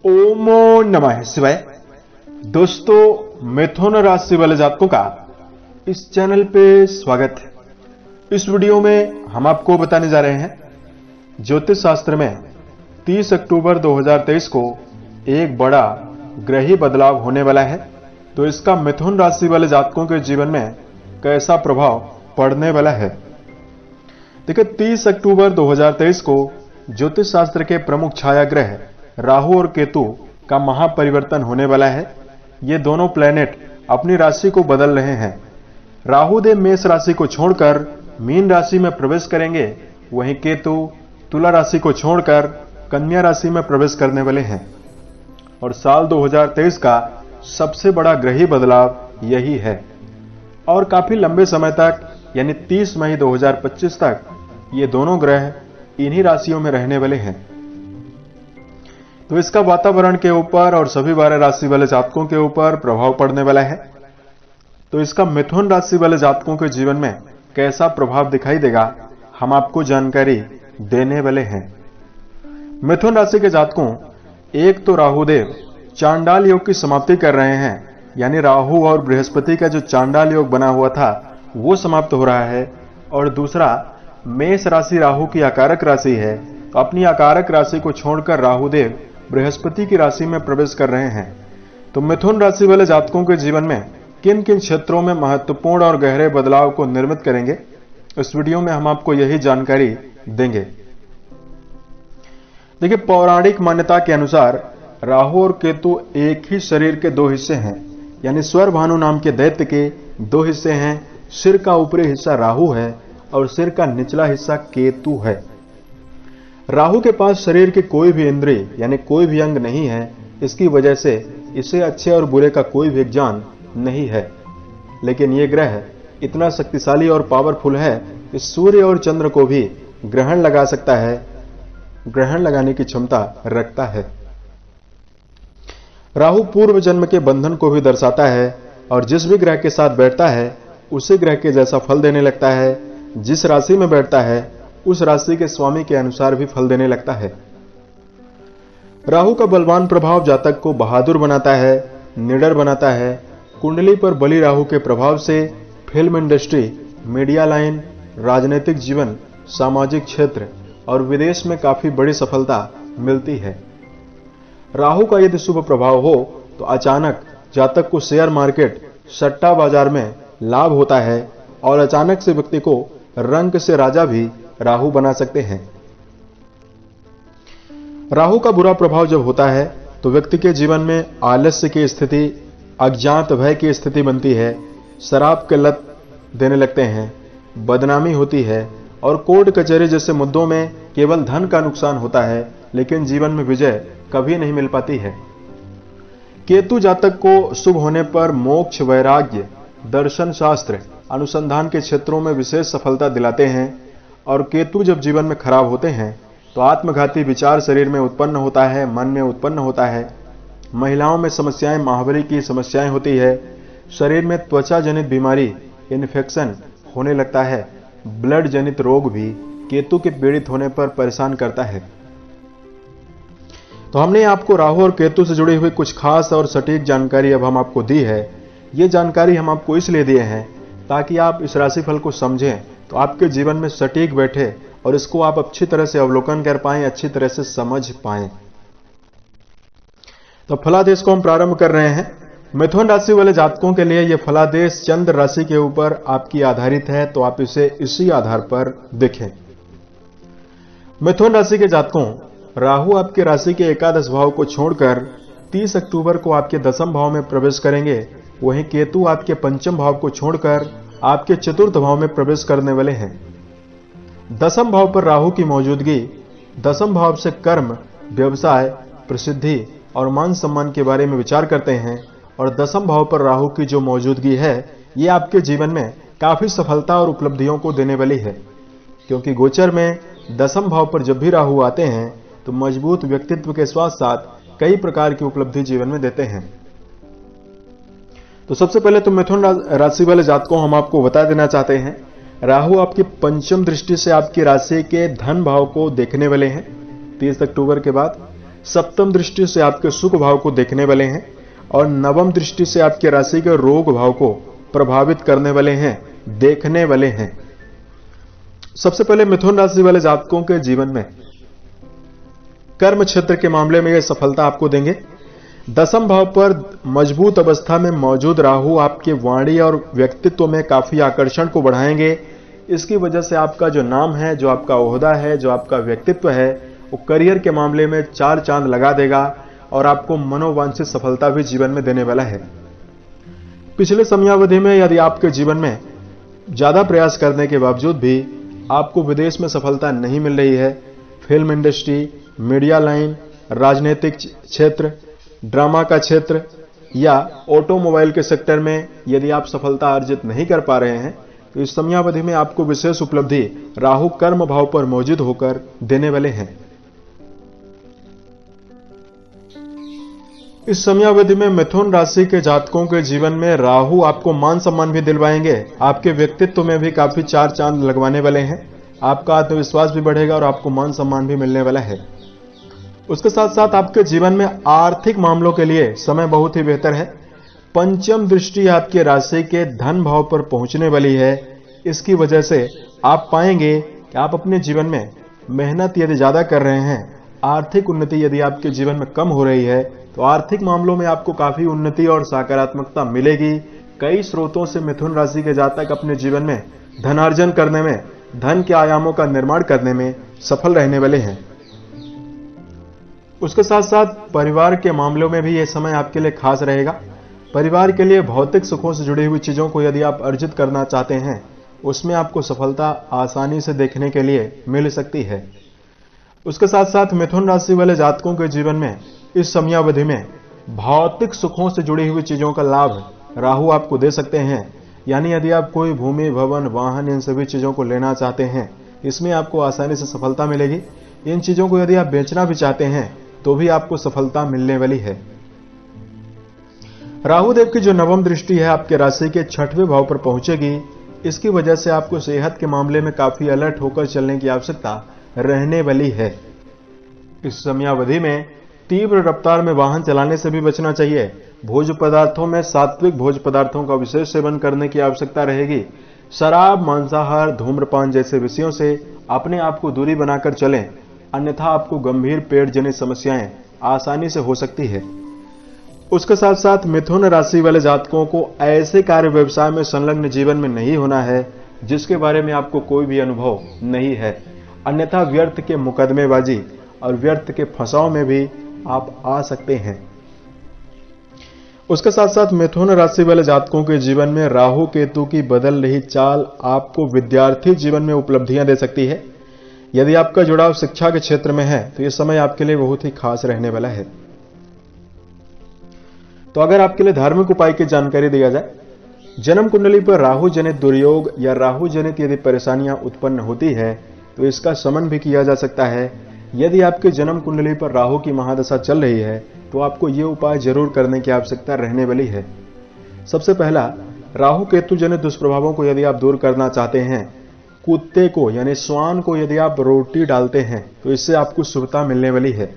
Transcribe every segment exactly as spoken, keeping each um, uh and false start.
ओमो नमः शिवाय। दोस्तों, मिथुन राशि वाले जातकों का इस चैनल पे स्वागत है। इस वीडियो में हम आपको बताने जा रहे हैं ज्योतिष शास्त्र में तीस अक्टूबर दो हज़ार तेईस को एक बड़ा ग्रही बदलाव होने वाला है, तो इसका मिथुन राशि वाले जातकों के जीवन में कैसा प्रभाव पड़ने वाला है। देखिए, तीस अक्टूबर दो हज़ार तेईस को ज्योतिष शास्त्र के प्रमुख छाया ग्रह राहु और केतु का महापरिवर्तन होने वाला है। ये दोनों प्लैनेट अपनी राशि को बदल रहे हैं। राहु देव मेष राशि को छोड़कर मीन राशि में प्रवेश करेंगे, वहीं केतु तुला राशि को छोड़कर कन्या राशि में प्रवेश करने वाले हैं। और साल दो हज़ार तेईस का सबसे बड़ा ग्रही बदलाव यही है और काफी लंबे समय तक यानी तीस मई दो हज़ार पच्चीस तक ये दोनों ग्रह इन्हीं राशियों में रहने वाले हैं। तो इसका वातावरण के ऊपर और सभी बारह राशि वाले जातकों के ऊपर प्रभाव पड़ने वाला है। तो इसका मिथुन राशि वाले जातकों के जीवन में कैसा प्रभाव दिखाई देगा, हम आपको जानकारी देने वाले हैं। मिथुन राशि के जातकों, एक तो राहुदेव चांडाल योग की समाप्ति कर रहे हैं, यानी राहु और बृहस्पति का जो चांडाल योग बना हुआ था वो समाप्त हो रहा है। और दूसरा, मेष राशि राहु की आकारक राशि है, तो अपनी आकारक राशि को छोड़कर राहुदेव बृहस्पति की राशि में प्रवेश कर रहे हैं। तो मिथुन राशि वाले जातकों के जीवन में किन किन क्षेत्रों में महत्वपूर्ण और गहरे बदलाव को निर्मित करेंगे, इस वीडियो में हम आपको यही जानकारी देंगे। देखिए, पौराणिक मान्यता के अनुसार राहु और केतु एक ही शरीर के दो हिस्से हैं, यानी स्वर भानु नाम के दैत्य के दो हिस्से हैं। सिर का ऊपरी हिस्सा राहु है और सिर का निचला हिस्सा केतु है। राहु के पास शरीर के कोई भी इंद्रिय यानी कोई भी अंग नहीं है, इसकी वजह से इसे अच्छे और बुरे का कोई भी ज्ञान नहीं है। लेकिन यह ग्रह इतना शक्तिशाली और पावरफुल है कि सूर्य और चंद्र को भी ग्रहण लगा सकता है, ग्रहण लगाने की क्षमता रखता है। राहु पूर्व जन्म के बंधन को भी दर्शाता है और जिस भी ग्रह के साथ बैठता है उसी ग्रह के जैसा फल देने लगता है। जिस राशि में बैठता है उस राशि के स्वामी के अनुसार भी फल देने लगता है। राहु का बलवान प्रभाव जातक को बहादुर बनाता है, निडर बनाता है। कुंडली पर बली राहु के प्रभाव से फिल्म इंडस्ट्री, मीडिया लाइन, राजनीतिक जीवन, सामाजिक क्षेत्र और विदेश में काफी बड़ी सफलता मिलती है। राहु का यदि शुभ प्रभाव हो तो अचानक जातक को शेयर मार्केट, सट्टा बाजार में लाभ होता है और अचानक से व्यक्ति को रंक से राजा भी राहु बना सकते हैं। राहु का बुरा प्रभाव जब होता है तो व्यक्ति के जीवन में आलस्य की स्थिति, अज्ञात भय की स्थिति बनती है, शराब के लत देने लगते हैं, बदनामी होती है और कोर्ट कचहरी जैसे मुद्दों में केवल धन का नुकसान होता है, लेकिन जीवन में विजय कभी नहीं मिल पाती है। केतु जातक को शुभ होने पर मोक्ष, वैराग्य, दर्शन शास्त्र, अनुसंधान के क्षेत्रों में विशेष सफलता दिलाते हैं। और केतु जब जीवन में खराब होते हैं तो आत्मघाती विचार शरीर में उत्पन्न होता है, मन में उत्पन्न होता है। महिलाओं में समस्याएं, महावरी की समस्याएं होती है। शरीर में त्वचा जनित बीमारी, इन्फेक्शन होने लगता है। ब्लड जनित रोग भी केतु के पीड़ित होने पर परेशान करता है। तो हमने आपको राहु और केतु से जुड़ी हुई कुछ खास और सटीक जानकारी अब हम आपको दी है। ये जानकारी हम आपको इसलिए दिए हैं ताकि आप इस राशिफल को समझें तो आपके जीवन में सटीक बैठे और इसको आप अच्छी तरह से अवलोकन कर पाएं, अच्छी तरह से समझ पाएं। तो फलादेश को हम प्रारंभ कर रहे हैं। मिथुन राशि वाले जातकों के लिए यह फलादेश चंद्र राशि के ऊपर आपकी आधारित है, तो आप इसे इसी आधार पर देखें। मिथुन राशि के जातकों, राहु आपके राशि के एकादश भाव को छोड़कर तीस अक्टूबर को आपके दसम भाव में प्रवेश करेंगे, वहीं केतु आपके पंचम भाव को छोड़कर आपके चतुर्थ भाव में प्रवेश करने वाले हैं। दसम भाव पर राहु की मौजूदगी दसम भाव से कर्म, व्यवसाय, प्रसिद्धि और मान सम्मान के बारे में विचार करते हैं। और दसम भाव पर राहु की जो मौजूदगी है ये आपके जीवन में काफी सफलता और उपलब्धियों को देने वाली है, क्योंकि गोचर में दसम भाव पर जब भी राहु आते हैं तो मजबूत व्यक्तित्व के साथ साथ कई प्रकार की उपलब्धि जीवन में देते हैं। तो सबसे पहले तो मिथुन राशि वाले जातकों हम आपको बता देना चाहते हैं, राहु आपकी पंचम दृष्टि से आपकी राशि के धन भाव को देखने वाले हैं तीस अक्टूबर के बाद। सप्तम दृष्टि से आपके सुख भाव को देखने वाले हैं और नवम दृष्टि से आपके राशि के रोग भाव को प्रभावित करने वाले हैं, देखने वाले हैं। सबसे पहले मिथुन राशि वाले जातकों के जीवन में कर्म क्षेत्र के मामले में यह सफलता आपको देंगे। दसम भाव पर मजबूत अवस्था में मौजूद राहु आपके वाणी और व्यक्तित्व में काफी आकर्षण को बढ़ाएंगे। इसकी वजह से आपका जो नाम है, जो आपका ओहदा है, जो आपका व्यक्तित्व है, वो करियर के मामले में चार चांद लगा देगा और आपको मनोवांछित सफलता भी जीवन में देने वाला है। पिछले समयावधि में यदि आपके जीवन में ज्यादा प्रयास करने के बावजूद भी आपको विदेश में सफलता नहीं मिल रही है, फिल्म इंडस्ट्री, मीडिया लाइन, राजनीतिक क्षेत्र, ड्रामा का क्षेत्र या ऑटोमोबाइल के सेक्टर में यदि आप सफलता अर्जित नहीं कर पा रहे हैं, तो इस समयावधि में आपको विशेष उपलब्धि राहु कर्म भाव पर मौजूद होकर देने वाले हैं। इस समयावधि में मिथुन राशि के जातकों के जीवन में राहु आपको मान सम्मान भी दिलवाएंगे। आपके व्यक्तित्व में भी काफी चार चांद लगवाने वाले हैं। आपका आत्मविश्वास भी बढ़ेगा और आपको मान सम्मान भी मिलने वाला है। उसके साथ साथ आपके जीवन में आर्थिक मामलों के लिए समय बहुत ही बेहतर है। पंचम दृष्टि आपके राशि के धन भाव पर पहुंचने वाली है। इसकी वजह से आप पाएंगे कि आप अपने जीवन में मेहनत यदि ज्यादा कर रहे हैं, आर्थिक उन्नति यदि आपके जीवन में कम हो रही है, तो आर्थिक मामलों में आपको काफी उन्नति और सकारात्मकता मिलेगी। कई स्रोतों से मिथुन राशि के जातक अपने जीवन में धनार्जन करने में, धन के आयामों का निर्माण करने में सफल रहने वाले हैं। उसके साथ साथ परिवार के मामलों में भी यह समय आपके लिए खास रहेगा। परिवार के लिए भौतिक सुखों से जुड़ी हुई चीजों को यदि आप अर्जित करना चाहते हैं, उसमें आपको सफलता आसानी से देखने के लिए मिल सकती है। उसके साथ साथ मिथुन राशि वाले जातकों के जीवन में इस समयावधि में भौतिक सुखों से जुड़ी हुई चीजों का लाभ राहु आपको दे सकते हैं। यानी यदि आप कोई भूमि, भवन, वाहन, इन सभी चीजों को लेना चाहते हैं, इसमें आपको आसानी से सफलता मिलेगी। इन चीजों को यदि आप बेचना भी चाहते हैं तो भी आपको सफलता मिलने वाली है। राहु देव की जो नवम दृष्टि है आपके राशि के छठवें भाव पर पहुंचेगी। इसकी वजह से आपको सेहत के मामले में काफी अलर्ट होकर चलने की आवश्यकता रहने वाली है। इस समयावधि में तीव्र रफ्तार में वाहन चलाने से भी बचना चाहिए। भोज्य पदार्थों में सात्विक भोज्य पदार्थों का विशेष सेवन करने की आवश्यकता रहेगी। शराब, मांसाहार, धूम्रपान जैसे विषयों से अपने आप को दूरी बनाकर चलें, अन्यथा आपको गंभीर पेट जनित समस्याएं आसानी से हो सकती है। उसके साथ साथ मिथुन राशि वाले जातकों को ऐसे कार्य व्यवसाय में संलग्न जीवन में नहीं होना है जिसके बारे में आपको कोई भी अनुभव नहीं है, अन्यथा व्यर्थ के मुकदमेबाजी और व्यर्थ के फंसाव में भी आप आ सकते हैं। उसके साथ साथ मिथुन राशि वाले जातकों के जीवन में राहु केतु की बदल रही चाल आपको विद्यार्थी जीवन में उपलब्धियां दे सकती है। यदि आपका जुड़ाव शिक्षा के क्षेत्र में है तो यह समय आपके लिए बहुत ही खास रहने वाला है। तो अगर आपके लिए धार्मिक उपाय की जानकारी दिया जाए, जन्म कुंडली पर राहु जनित दुर्योग या राहु जनित यदि परेशानियां उत्पन्न होती है तो इसका शमन भी किया जा सकता है। यदि आपके जन्म कुंडली पर राहु की महादशा चल रही है तो आपको ये उपाय जरूर करने की आवश्यकता रहने वाली है। सबसे पहला, राहु केतु जनित दुष्प्रभावों को यदि आप दूर करना चाहते हैं, कुत्ते को यानी श्वान को यदि आप रोटी डालते हैं तो इससे आपको शुभता मिलने वाली है।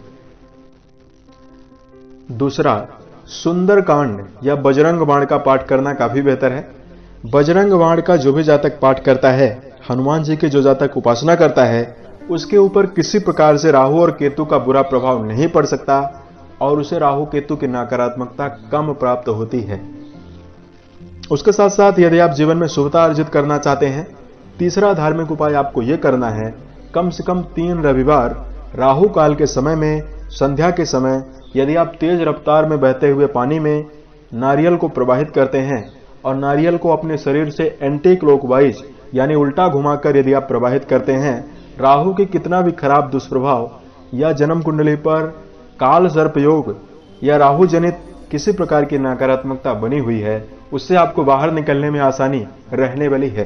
दूसरा, सुंदरकांड या बजरंग बाण का पाठ करना काफी बेहतर है। बजरंग बाण का जो भी जातक पाठ करता है, हनुमान जी के जो जातक उपासना करता है, उसके ऊपर किसी प्रकार से राहु और केतु का बुरा प्रभाव नहीं पड़ सकता और उसे राहु केतु की नकारात्मकता कम प्राप्त होती है। उसके साथ साथ यदि आप जीवन में शुभता अर्जित करना चाहते हैं, तीसरा धार्मिक उपाय आपको यह करना है, कम से कम तीन रविवार राहु काल के समय में, संध्या के समय, यदि आप तेज रफ्तार में बहते हुए पानी में नारियल को प्रवाहित करते हैं और नारियल को अपने शरीर से एंटी क्लॉकवाइज यानी उल्टा घुमाकर यदि आप प्रवाहित करते हैं, राहु के कितना भी खराब दुष्प्रभाव या जन्म कुंडली पर काल सर्प योग या राहु जनित किसी प्रकार की नकारात्मकता बनी हुई है, उससे आपको बाहर निकलने में आसानी रहने वाली है।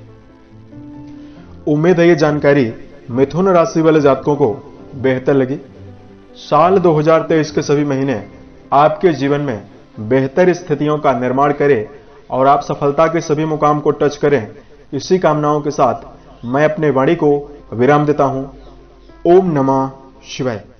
उम्मीद है ये जानकारी मिथुन राशि वाले जातकों को बेहतर लगी। साल दो हज़ार तेईस के सभी महीने आपके जीवन में बेहतर स्थितियों का निर्माण करें और आप सफलता के सभी मुकाम को टच करें। इसी कामनाओं के साथ मैं अपने वाणी को विराम देता हूं। ओम नमः शिवाय।